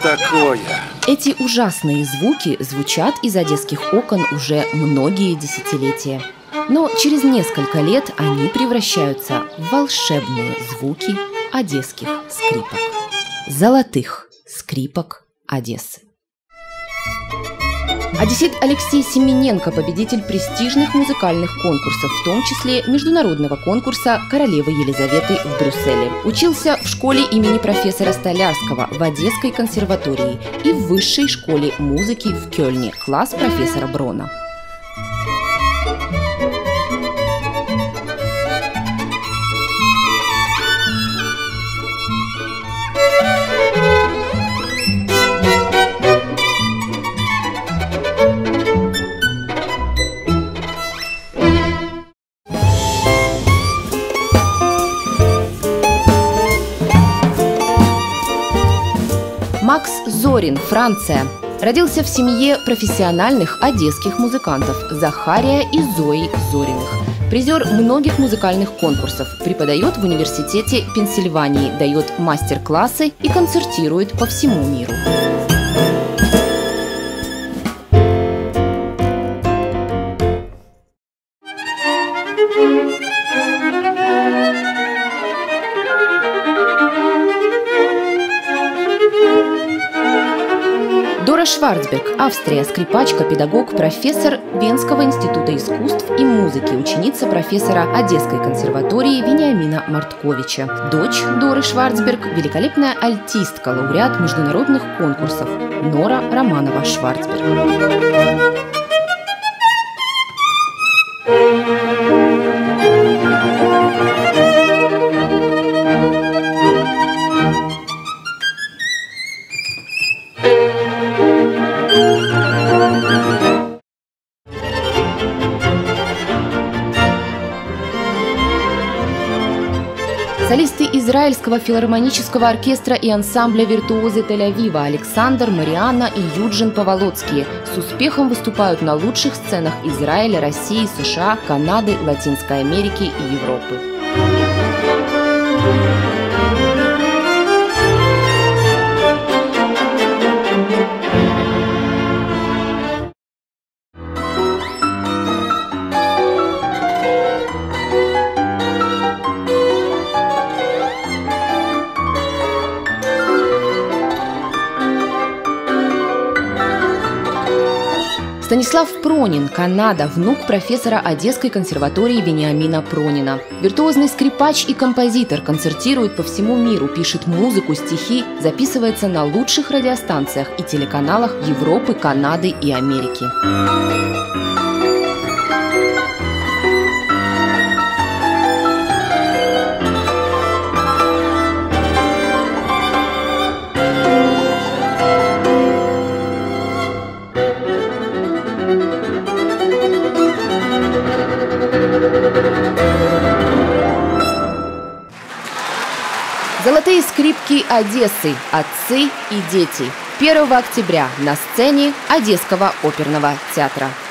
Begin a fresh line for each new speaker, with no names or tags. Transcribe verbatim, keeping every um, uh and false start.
такое?
Эти ужасные звуки звучат из одесских окон уже многие десятилетия. Но через несколько лет они превращаются в волшебные звуки одесских скрипок. Золотых скрипок Одессы. Одессит Алексей Семененко – победитель престижных музыкальных конкурсов, в том числе международного конкурса королевы Елизаветы в Брюсселе. Учился в школе имени профессора Столярского в Одесской консерватории и в высшей школе музыки в Кёльне, класс профессора Брона. Макс Зорин, Франция. Родился в семье профессиональных одесских музыкантов Захария и Зои Зориных. Призер многих музыкальных конкурсов, преподает в университете Пенсильвании, дает мастер-классы и концертирует по всему миру. Дора Шварцберг, Австрия, скрипачка, педагог, профессор Венского института искусств и музыки, ученица профессора Одесской консерватории Вениамина Мартковича. Дочь Доры Шварцберг – великолепная альтистка, лауреат международных конкурсов Нора Романова Шварцберг. Солисты Израильского филармонического оркестра и ансамбля «Виртуозы Тель-Авива» Александр, Марианна и Юджин Поволоцкие с успехом выступают на лучших сценах Израиля, России, США, Канады, Латинской Америки и Европы. Станислав Пронин, Канада, внук профессора Одесской консерватории Вениамина Пронина. Виртуозный скрипач и композитор, концертирует по всему миру, пишет музыку, стихи, записывается на лучших радиостанциях и телеканалах Европы, Канады и Америки. Золотые скрипки Одессы. Отцы и дети. первого октября на сцене Одесского оперного театра.